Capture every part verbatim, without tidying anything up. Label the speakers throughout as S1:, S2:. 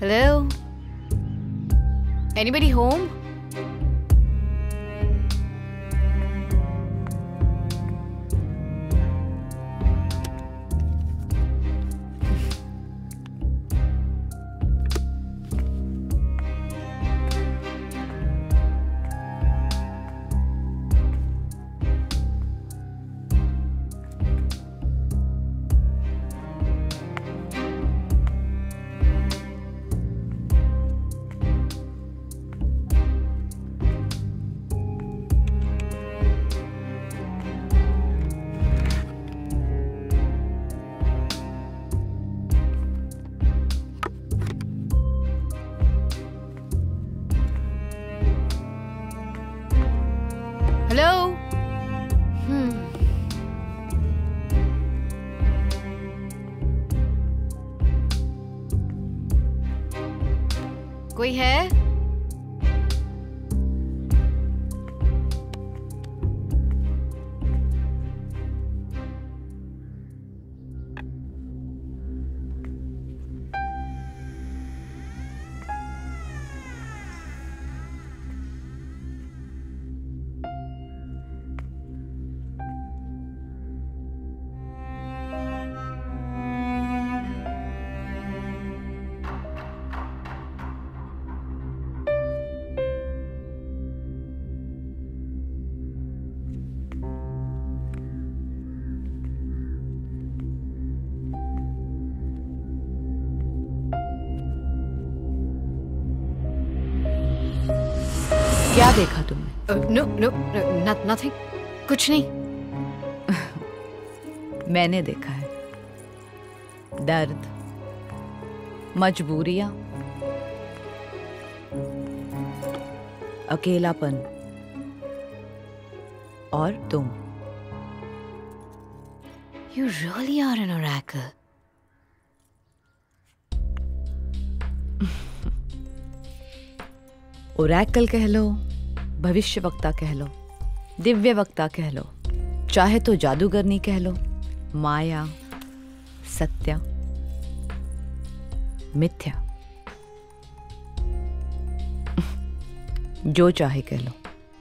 S1: Hello? Anybody home? Hello. हम्म कोई है?
S2: क्या देखा तुमने?
S1: नो नो नथिंग, कुछ नहीं।
S2: मैंने देखा है दर्द, मजबूरियां, अकेलापन और तुम।
S1: You really are an oracle.
S2: Oracle कह लो, भविष्य वक्ता कह लो, दिव्य वक्ता कह लो, चाहे तो जादूगरनी कह लो, माया, सत्य, मिथ्या, जो चाहे कह लो।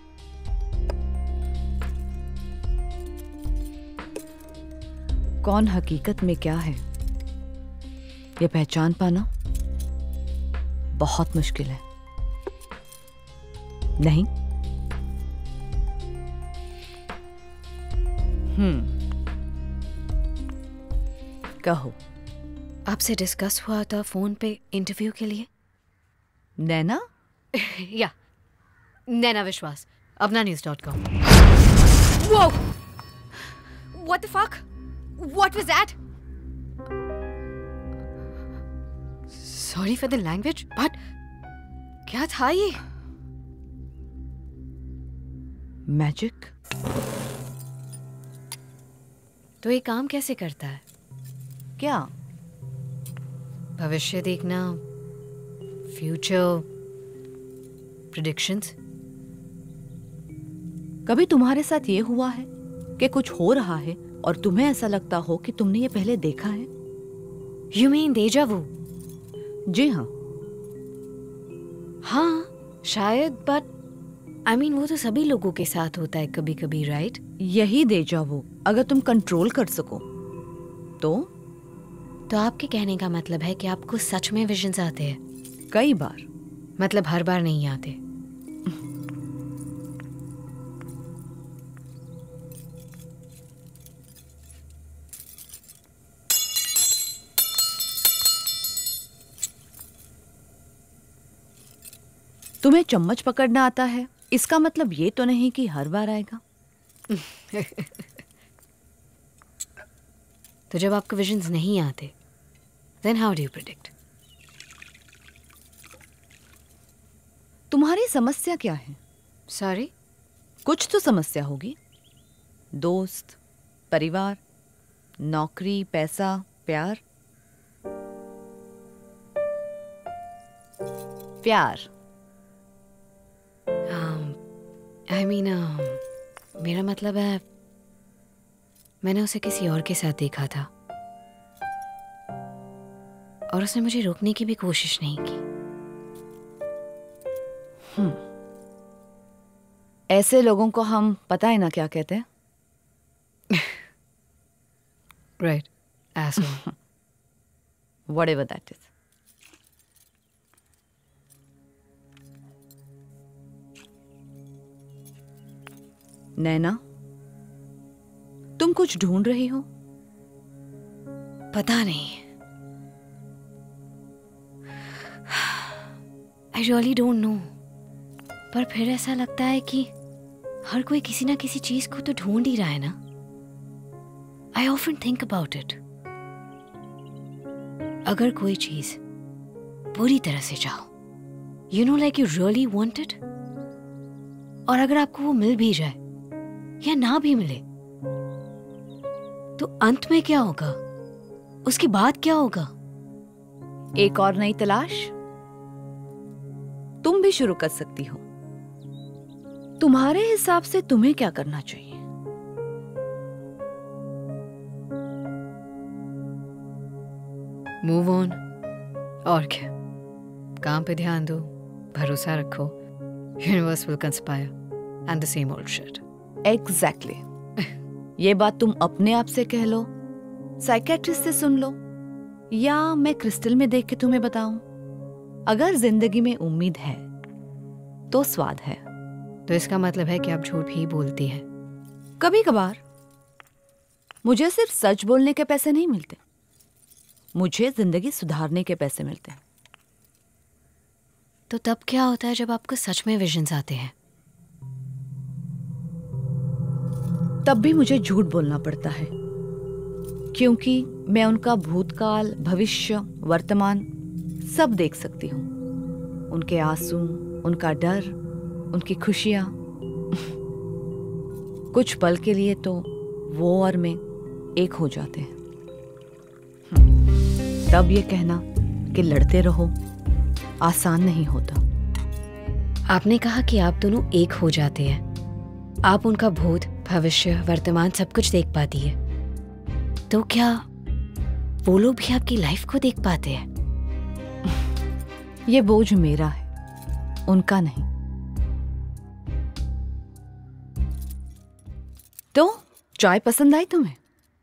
S2: कौन हकीकत में क्या है, यह पहचान पाना बहुत मुश्किल है। नहीं? हम्म कहो।
S1: आपसे डिस्कस हुआ था फोन पे इंटरव्यू के लिए।
S2: नैना?
S1: या Naina Vishwas, Apna news dot com. Whoa! What the fuck? What was that? Sorry for the language, but क्या था ये?
S2: मैजिक?
S1: तो ये काम कैसे करता है?
S2: क्या?
S1: भविष्य देखना, फ्यूचर प्रेडिक्शंस।
S2: कभी तुम्हारे साथ ये हुआ है कि कुछ हो रहा है और तुम्हें ऐसा लगता हो कि तुमने ये पहले देखा है?
S1: You mean déjà vu?
S2: जी हाँ।
S1: हाँ शायद, बट आई मीन वो तो सभी लोगों के साथ होता है कभी कभी, राइट?
S2: यही डेजा वू अगर तुम कंट्रोल कर सको तो।
S1: तो आपके कहने का मतलब है कि आपको सच में विजन्स आते हैं?
S2: कई बार।
S1: मतलब हर बार नहीं आते?
S2: तुम्हें चम्मच पकड़ना आता है, इसका मतलब ये तो नहीं कि हर बार आएगा।
S1: तो जब आपको विजन्स नहीं आते, then how do you predict?
S2: तुम्हारी समस्या क्या है?
S1: Sorry?
S2: कुछ तो समस्या होगी। दोस्त, परिवार, नौकरी, पैसा, प्यार। प्यार।
S1: आई मीन मेरा मतलब है मैंने उसे किसी और के साथ देखा था और उसने मुझे रोकने की भी कोशिश नहीं की।
S2: हम्म ऐसे लोगों को हम पता है ना क्या कहते हैं?
S1: Right, asshole.
S2: Whatever that is. Naina, तुम कुछ ढूंढ रही हो?
S1: पता नहीं। आई रियली डोंट नो, पर फिर ऐसा लगता है कि हर कोई किसी ना किसी चीज को तो ढूंढ ही रहा है ना। I often think about it. अगर कोई चीज पूरी तरह से चाहो, you know like you really want it, और अगर आपको वो मिल भी जाए या ना भी मिले, तो अंत में क्या होगा? उसके बाद क्या होगा?
S2: एक और नई तलाश तुम भी शुरू कर सकती हो। तुम्हारे हिसाब से तुम्हें क्या करना चाहिए?
S1: Move on. और क्या, काम पे ध्यान दो, भरोसा रखो, universe will conspire and the same old shit.
S2: Exactly. ये बात तुम अपने आप से कह लो, साइकेट्रिस्ट से सुन लो, या मैं क्रिस्टल में देख के तुम्हें बताऊं? अगर जिंदगी में उम्मीद है तो स्वाद है।
S1: तो इसका मतलब है कि आप झूठ भी बोलती हैं।
S2: कभी कभार। मुझे सिर्फ सच बोलने के पैसे नहीं मिलते, मुझे जिंदगी सुधारने के पैसे मिलते हैं।
S1: तो तब क्या होता है जब आपको सच में विजन्स आते हैं?
S2: तब भी मुझे झूठ बोलना पड़ता है, क्योंकि मैं उनका भूतकाल, भविष्य, वर्तमान सब देख सकती हूँ। उनके आंसू, उनका डर, उनकी खुशियां। कुछ पल के लिए तो वो और मैं एक हो जाते हैं। तब ये कहना कि लड़ते रहो आसान नहीं होता।
S1: आपने कहा कि आप दोनों एक हो जाते हैं। आप उनका भूत, भविष्य, वर्तमान सब कुछ देख पाती है। तो क्या वो लोग भी आपकी लाइफ को देख पाते हैं?
S2: ये बोझ मेरा है, उनका नहीं। तो चाय पसंद आई तुम्हें?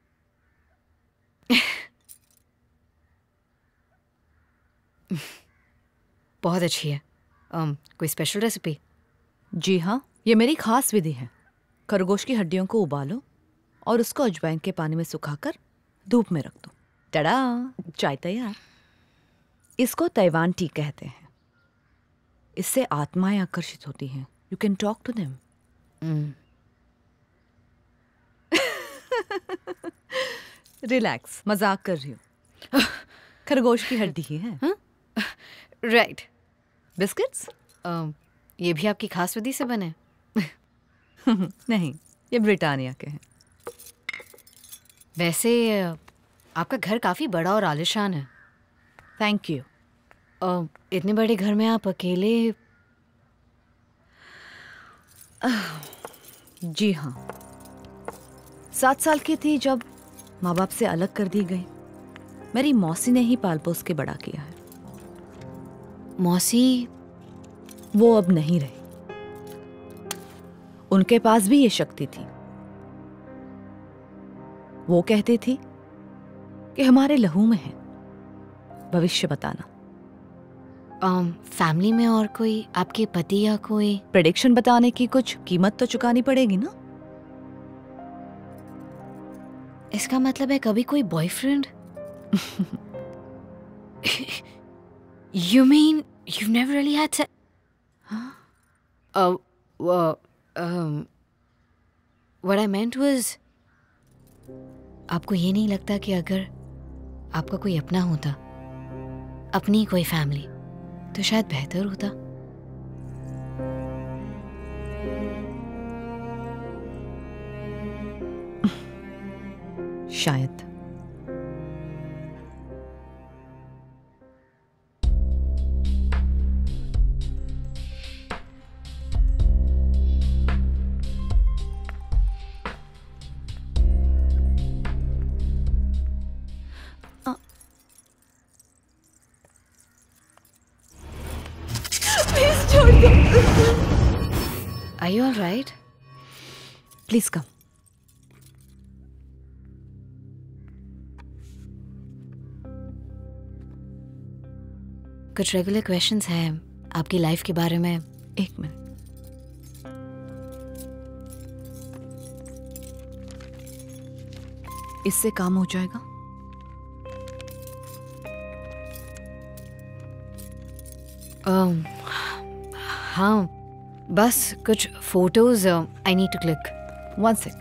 S1: बहुत अच्छी है। um, कोई स्पेशल रेसिपी?
S2: जी हाँ, ये मेरी खास विधि है। खरगोश की हड्डियों को उबालो और उसको अजवाइन के पानी में सुखाकर धूप में रख दो। टड़ा, चाय तैयार। इसको ताइवान टी कहते हैं। इससे आत्माएं आकर्षित होती हैं। You can talk to them. Relax, मजाक कर रही हूँ। खरगोश की हड्डी ही है।
S1: राइट।
S2: बिस्किट्स?
S1: ये भी आपकी खास विधि से बने?
S2: नहीं, ये ब्रिटानिया के हैं।
S1: वैसे आपका घर काफी बड़ा और आलीशान है।
S2: Thank you.
S1: uh, इतने बड़े घर में आप अकेले?
S2: जी हाँ, सात साल की थी जब माँ बाप से अलग कर दी गई। मेरी मौसी ने ही पाल पोस के बड़ा किया है।
S1: मौसी?
S2: वो अब नहीं रही। उनके पास भी ये शक्ति थी। वो कहती थी कि हमारे लहू में है भविष्य बताना।
S1: फैमिली um, में और कोई, आपके पति या कोई?
S2: प्रेडिक्शन बताने की कुछ कीमत तो चुकानी पड़ेगी ना।
S1: इसका मतलब है कभी कोई boyfriend? You mean you've never really had sex?
S2: Huh?
S1: Uh, uh, um, what I meant was, आपको ये नहीं लगता कि अगर आपका कोई अपना होता, अपनी कोई फैमिली, तो शायद बेहतर होता?
S2: शायद।
S1: Are you all right?
S2: Please come.
S1: कुछ रेगुलर क्वेश्चंस हैं आपकी लाइफ के बारे में।
S2: एक मिनट। इससे काम हो जाएगा?
S1: um, हाँ, बस कुछ photos I need to click.
S2: One sec.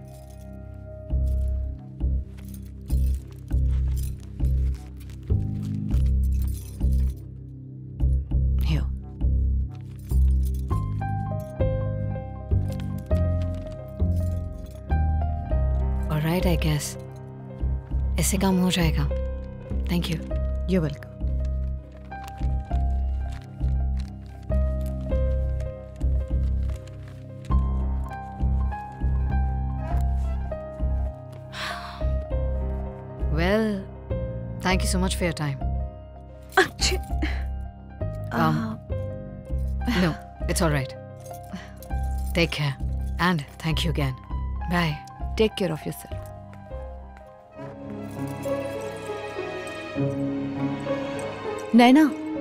S1: Alright, I guess. इससे काम हो जाएगा। Thank you.
S2: You're welcome.
S1: Well, thank you so much for your time.
S2: अच्छे।
S1: Um, no, it's all right. Take care, and thank you again. Bye.
S2: Take care of yourself. नैना,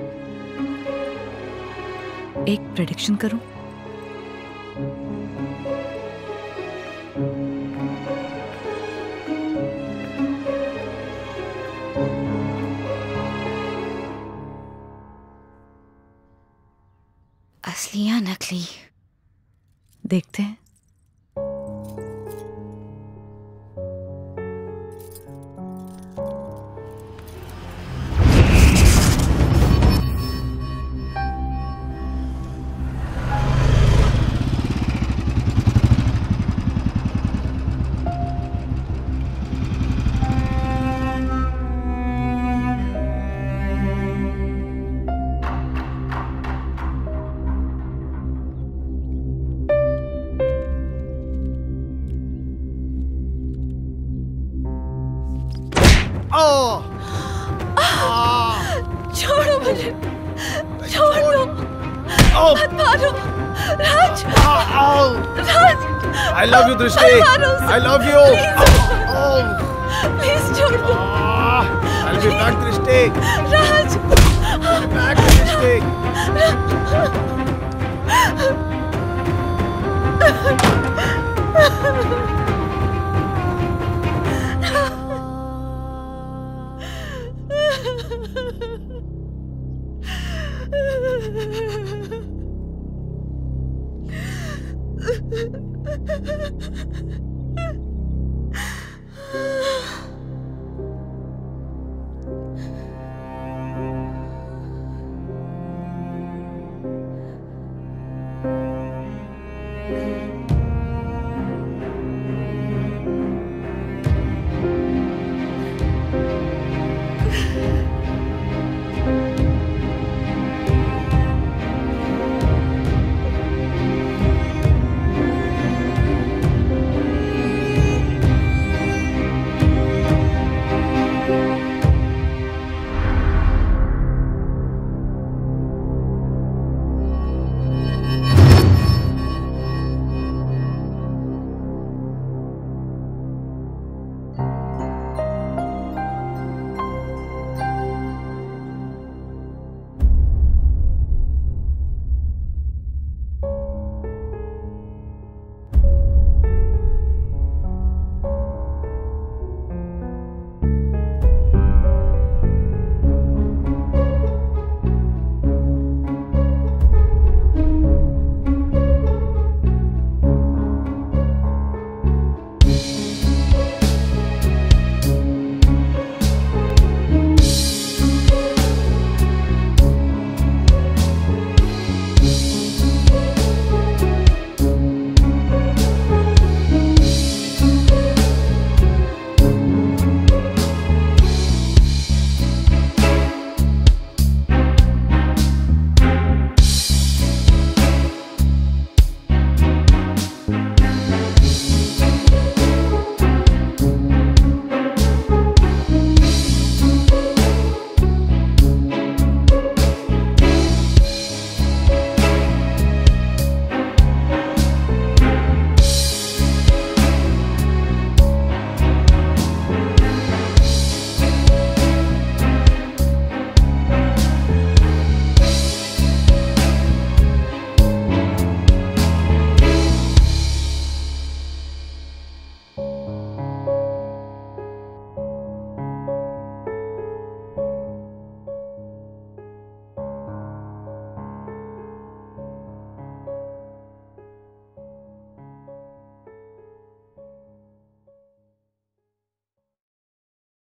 S2: एक prediction करूं?
S1: असली या नकली?
S2: देखते हैं। छोड़ो मुझे, छोड़ दो, मत मारो, Raj, Raj,
S3: I love you, Drishti. I love you.
S2: Please छोड़ दो,
S3: I'll be back, Drishti.
S2: Raj,
S3: I'll be back, Drishti.
S2: Ha ha ha ha.